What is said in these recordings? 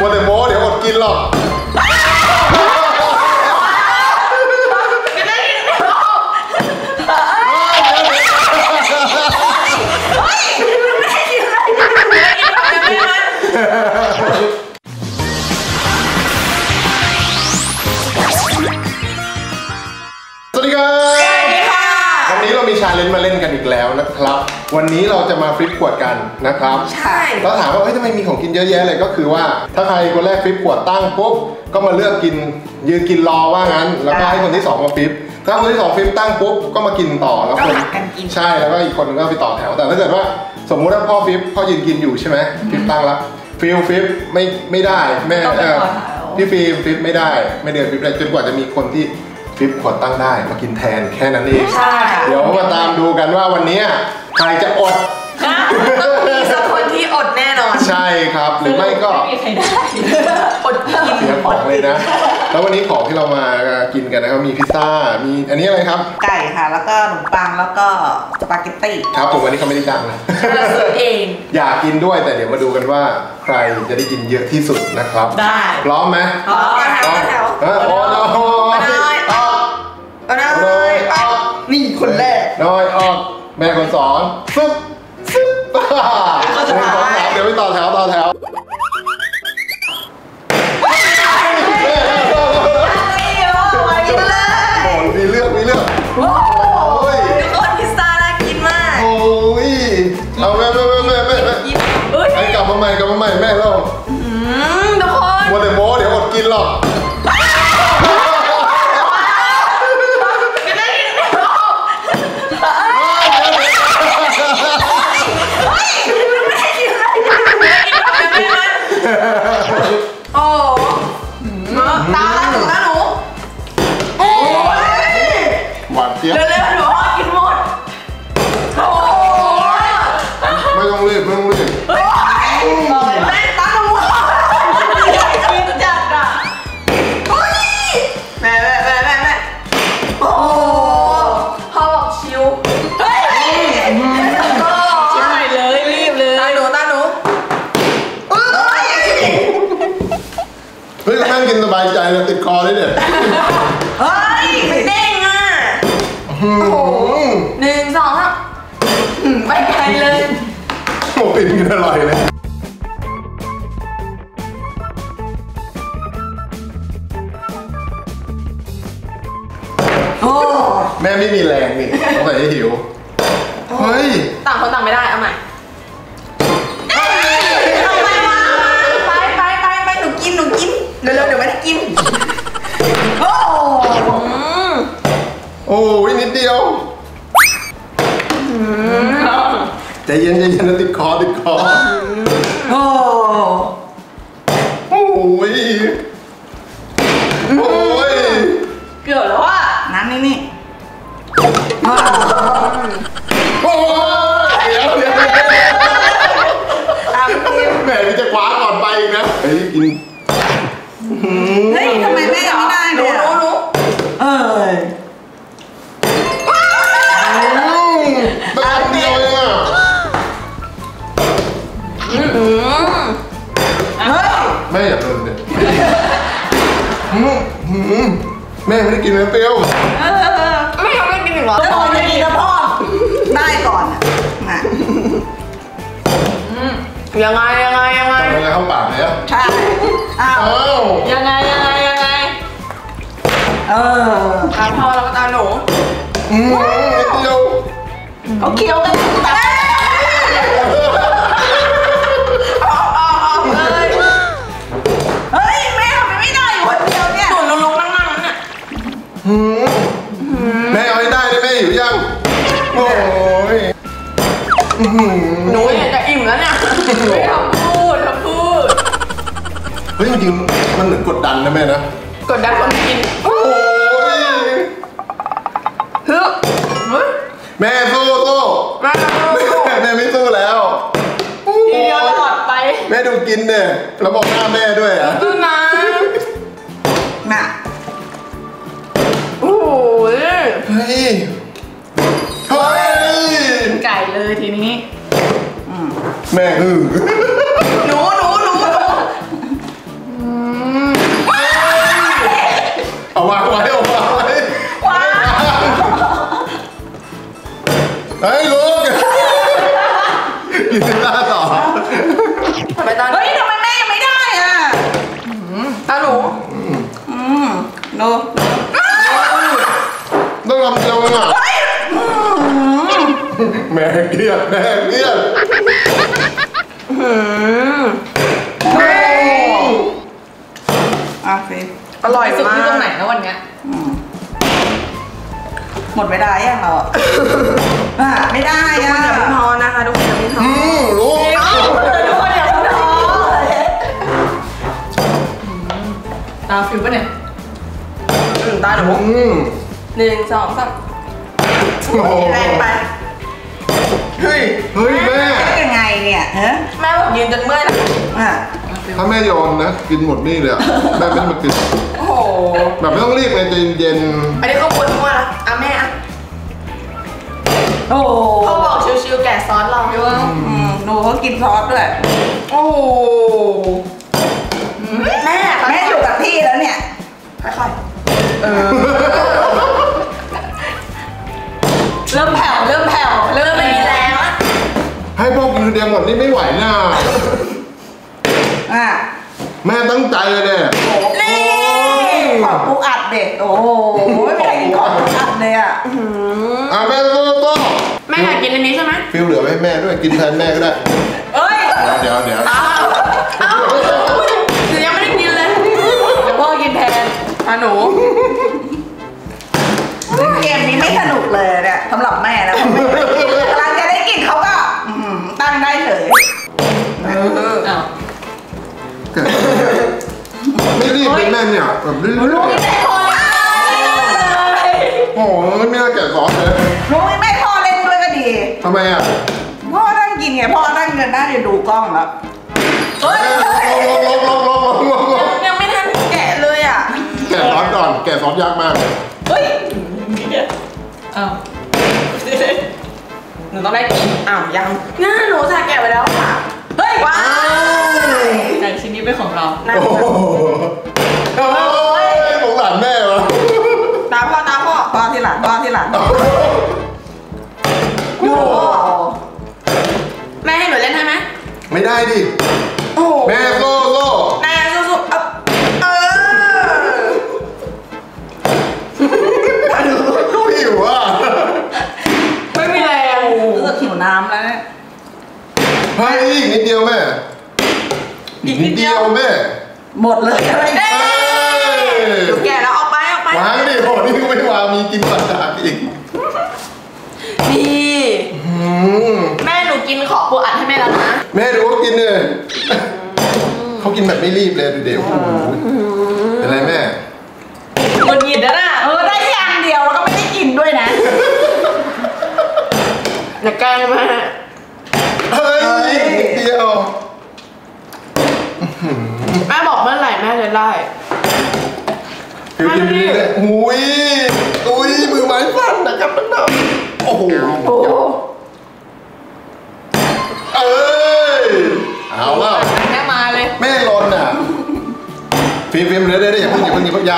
มัวแต่โม้เดี๋ยวอดกินหรอกสวัสดีครับวันนี้เรามีชาเลนจ์มาเล่นกันอีกแล้วนะครับวันนี้เราจะมาฟลิปขวดกันนะครับใช่แล้วถามว่าเฮ้ยทำไมมีของกินเยอะแยะเลยก็คือว่าถ้าใครคนแรกฟลิปขวดตั้งปุ๊บก็มาเลือกกินยืนกินรอว่างั้นแล้วก็ให้คนที่2มาฟลิปถ้าคนที่2ฟลิปตั้งปุ๊บก็มากินต่อแล้วคนใช่แล้วก็อีกคนนึงก็ไปต่อแถวแต่ถ้าเกิดว่าสมมุติว่าพ่อฟลิปพ่อยืนกินอยู่ใช่ไหมฟลิปตั้งแล้วฟลิปไม่ได้แม่พี่ฟิล์มฟลิปไม่ได้ไม่เดินฟลิปได้จนกว่าจะมีคนที่ฟลิปขวดตั้งได้มากินแทนแค่นั้นเองเดี๋ยวมาตามดูกันว่าวันนี้ใครจะอดต้องมีสักคนที่อดแน่นอนใช่ครับหรือไม่ก็ไม่มีใครได้อดกินเสียของเลยนะแล้ววันนี้ของที่เรามากินกันนะครับมีพิซซ่ามีอันนี้อะไรครับไก่ค่ะแล้วก็ขนมปังแล้วก็สปาเกตตี้ครับผมวันนี้เขาไม่ได้จ้างนะเราซื้อเองอยากกินด้วยแต่เดี๋ยวมาดูกันว่าใครจะได้กินเยอะที่สุดนะครับได้พร้อมไหมพร้อมแถวโอ้น้อยออกนี่คนแรกน้อยออกแม่คนสอนซึบเดี๋ยวไปต่อแถวมีเรื่องโอ้ยทุกคนพิซซ่าน่ากินมากโอ้ยเอาแม่ไอ้กลับมาใหม่แม่เราทุกคนมัวแต่โม้เดี๋ยวอดกินหรอกโอ้ตาหนูโอ้ยหวานเจี๊ยบเร็วๆหนูกินหมดโอ้ยไม่ต้องรีบแม่ตาหนูกินจัดอ่ะแม่โอ้พ่อบอกชิวชิวเลยรีบเลยตาหนูเฮ้ยนั่งกินสบายใจเลยติดคอเลยเนี่ยเฮ้ยเด้งอ่ะโอ้โห1 2 3ไปไกลเลยโอ้ปิ่นกินอร่อยเลยโอ้แม่ไม่มีแรงนี่ต้องใส่ให้หิวเฮ้ยต่างคนต่างไม่ได้เอาใหม่ไปหนูกินเร็วๆเดี๋ยวไม่ได้กินโอ้ยนิดเดียวใจเย็นนะติดคอโอ้ยเกือบแล้วอ่ะน้ำนี่โอ้ยเดี๋ยวแม่จะคว้าก่อนไปอีกนะเฮ้ยกินเฮ้ยทำไมแม่ยังไม่ได้เลยรู้แบบเดียวเองอ่ะแม่อย่าโดนเด็ดแม่ไม่ได้กินเนื้อเปรี้ยวไม่ทำไม่กินหรอแล้วพอจะกินแล้วพ่อได้ก่อนอ่ะยังไงเข้าปากเลยอ่ะใช่ยังไงตาพ่อแล้วก็ตาหนูเดียวเขาเคี้ยวกันเฮ้ยแม่ทำไมไม่ได้อยู่คนเดียวเนี่ยหนูลุกนั่งเนี่ยแม่เอาให้ได้แม่หิวยังโอ้ยหนูอยากจะอิ่มแล้วเนี่ยทำพูดเฮ้ยจริงๆมันเหมือนกดดันนะแม่นะกดดันคนกินโอ้ยแม่สู้แม่ไม่สู้แล้วทีเดียวตลอดไปแม่ดูกินเนี่ยแล้วบอกหน้าแม่ด้วยอ่ะน่ะโอ้ยเฮ้ยไก่เลยทีนี้แม่หนูม่เกลียดแม่เกลียดฟิล์มอร่อยสุดมากที่ตรงไหนนะวันเนี้ยหมดเวลายังเราไม่ได้ทุกคนอย่าเพิ่งท้อนะคะทุกคนอย่าเพิ่งท้อรู้ทุกคนอย่าเพิ่งท้อตาฟิวปะเนี่ยตาหนู1 2 3 โอ้โหแรงไปเฮ้ยแม่ยังไงเนี่ยฮะแม่บอกยืนจนเมื่อยแล้วถ้าแม่โยนนะกินหมดนี่เลยแม่ไม่ได้มากินโอ้โหแบบไม่ต้องรีบเลยใจเย็นอันนี้ก็ปวดหัวแล้วแม่โอ้เขาบอกชิวๆแกะซอสเราด้วยหนูเขากินซอสด้วยโอ้โหแม่แม่อยู่กับพี่แล้วเนี่ยค่อยเริ่มแผ่วเริ่มไม่มีแรงละๆให้พ่อกินคนเดียวหมดนี่ไม่ไหวนะ แม่ตั้งใจเลยเนี่ยนี่ขอปูอัดเด็กโอ้โหไม่มีใครกินของปูอัดเลยอ่ะแม่โต้แม่อยากกินอันนี้ใช่ไหมฟิลเหลือไว้ให้แม่ด้วยกินแทนแม่ก็ได้เอ้ยเดี๋ยวหนูยังไม่ได้กินเลยเดี๋ยวพ่อกินแทนหนูเกมนี้ไม่สนุกเลยเนี่ยสำหรับแม่นะกำลังจะได้กินเขาก็ตั้งได้เฉยอ้าวไม่รีบเป็นแม่เนี่ยแบบรีบลูกไม่พอเลยโอ้โหไม่น่าแกะซอสเลยลูกไม่พอเล่นด้วยก็ดีทำไมอ่ะพ่อนั่งกินไงพ่อนั่งเงินนั่งดูกล้องแล้วเฮ้ยลงยังไม่ทันแกะเลยอ่ะแกะซอสก่อนแกะซอสยากมากเฮ้ยอ้าวหนูต้องได้กินยังน่าหนูถ่ายแกะไปแล้วค่ะเฮ้ยว้าวแต่ชิ้นนี้เป็นของเราน่าโอ้โหสงสารแม่วะตามพ่อพ่อที่หลังโอ้แม่ให้หนูเล่นได้ไหมไม่ได้ดิโอ้แม่โซ่แม่สู้หิวอ่ะไม่มีแรงรู้สึกหิวน้ำแล้วเนี่ยให้อีกนิดเดียวแม่อีกนิดเดียวแม่หมดเลยอะไรเอ้ยหนูแกะแล้วเอาไปวางดิโหนี่ไม่วางมีกินปัสสาวะอีกนี่แม่หนูกินขอปูอัดให้แม่แล้วนะแม่ดูเขากินเลยเขากินแบบไม่รีบเลยดูเดี๋ยวเป็นไรแม่คนหยิบแล้วน่ะได้อย่างเดียวแล้วก็ไม่ได้กินด้วยนะอย่าแกล้งแม่เฮ้ยนิดเดียวแม่บอกเมื่อไหร่แม่จะได้คือกินไปเลยอุ้ยมือไม้สั่นนะครับมันหนักโอ้โหเอ้ยเอาแล้วแม่มาเลยแม่ลนอ่ะฟิล์มเดี๋ยวอย่าเพิ่งอย่า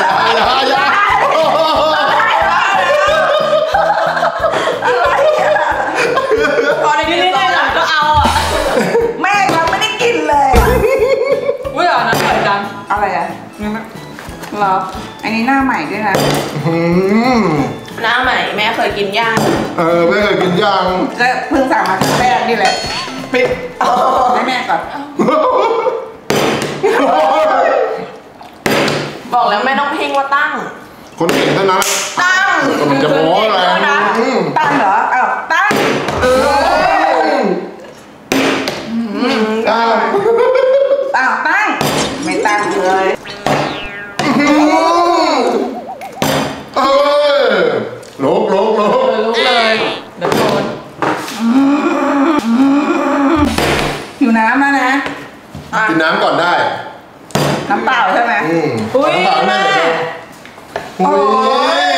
พอได้กินนี่หลังก็เอาอ่ะแม่ยังไม่ได้กินเลยอุ้ยอ่ะนั้นอร่อยจังอะไรอ่ะเหรออันนี้หน้าใหม่ด้วยนะหน้าใหม่แม่เคยกินย่างแม่เคยกินย่างก็เพิ่งสั่งมาครั้งแรกนี่แหละปิดให้แม่ก่อนบอกแล้วแม่ต้องเพ่งว่าตั้งคนเก่งเท่านั้นตั้งมันจะโม้อะไรตั้งเหรอตั้งตั้งตั้งไม่ตั้งเลยลุกลุกเลยเดี๋ยวโดนหิวน้ำแล้วนะกินน้ำก่อนได้น้ำเปล่าใช่ไหมอุ้ยน้ำเปล่าแม่อุ้ย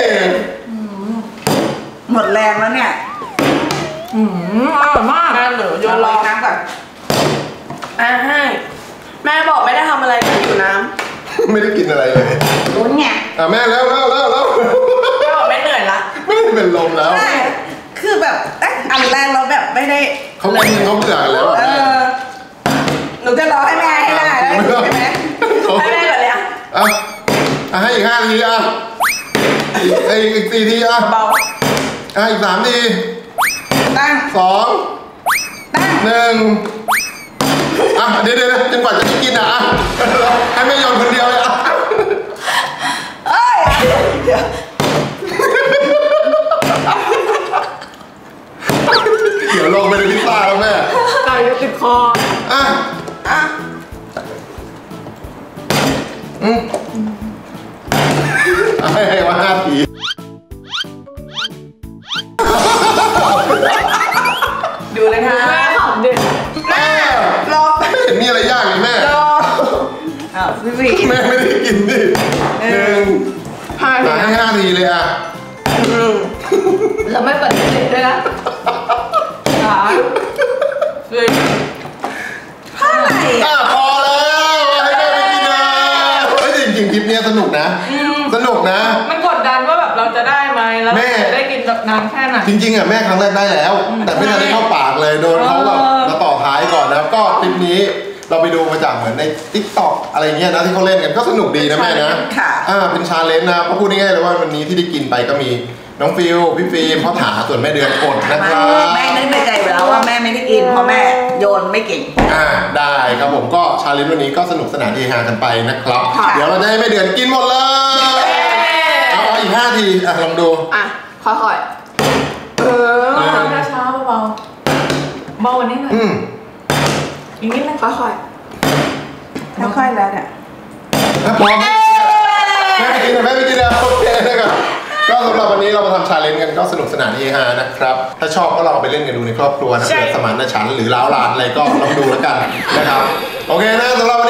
หมดแรงแล้วเนี่ยอร่อยมากแม่หนูโยนรอน้ำก่อนให้แม่บอกไม่ได้ทำอะไรก็อยู่น้ไม่ได้กินอะไรเลยลุ้นไงแม่แล้วำแม่บอกไม่เหนื่อยละไม่ได้เป็นลมแล้วใช่คือแบบอันแรกเราแบบไม่ได้เขาเบื่อกันแล้วหนูจะรอให้แม่ให้ได้แล้วใช่ไหมให้แม่ก่อนเลยอะให้อีก5 ทีอีก4 ทีเบาอีก3 ทีตั้ง 2 ตั้ง 1อ่ะเดี๋ยวจนกว่าจะได้กินอ่ะให้แม่โยนคนเดียวเลยอ่ะเอ้ยเดี๋ยวเดี๋ยวลงไปในพิซซ่าแล้วแม่ไก่จะติดคออ่ะอ่ะให้ว่า5 ทีดูเลยค่ะแม่ขำเด็กแม่รอไม่เห็นมีอะไรยากเลยแม่รออ้าวพี่วีแม่ไม่ได้กินดิ1 5 ทีให้5 ทีเลยอ่ะเราไม่เปิดเด็กด้วยนะ3 4 ผ้าไหนอ่ะพอแล้วให้แม่ไปกินนะเฮ้ยจริงๆคลิปเนี้ยสนุกนะ สนุกนะมันกดดันว่าแบบเราจะได้ไหมแล้วแม่จะได้กินแบบนานแค่ไหนจริงๆอ่ะแม่ครั้งแรกได้แล้ว แต่ไม่ทันได้เข้าปากเลยโดนเขาแบบมาต่อท้ายก่อนนะก็คลิปนี้เราไปดูมาจากเหมือนใน TikTok อะไรเงี้ยนะที่เขาเล่นกันก็สนุกดีนะแม่นะค่ะเป็นชาเลนจ์นะก็พูดง่ายๆเลยว่าวันนี้ที่ได้กินไปก็มีน้องฟิลพี่ฟิล์มพ่อถาส่วนแม่เดือนอดนะครับแม่นึกในใจไปแล้วว่าแม่ไม่ได้กินเพราะแม่โยนไม่เก่งได้ครับผมก็ชาเลนจ์วันนี้ก็สนุกสนานเฮฮากันไปนะครับค่ะเดี๋ยวเราจะให้แม่เดือนกินหมดเลยเอาอีก5 ทีลองดูอ่ะค่อยๆช้าๆเบาๆเบาวันนี้หน่อยอีกนิดนึงค่อยค่อยๆแล้วเนี่ยพร้อมแม่ไปกินแล้วโอเคนะครับก็สำหรับวันนี้เรามาทำชาเลนจ์กันก็สนุกสนานเฮฮานะครับถ้าชอบก็ลองไปเล่นกันดูในครอบครัวนะเกิดสมานฉันท์หรือล้าวลานอะไรก็ลองดูแล้วกันนะครับโอเคนะสำหรับ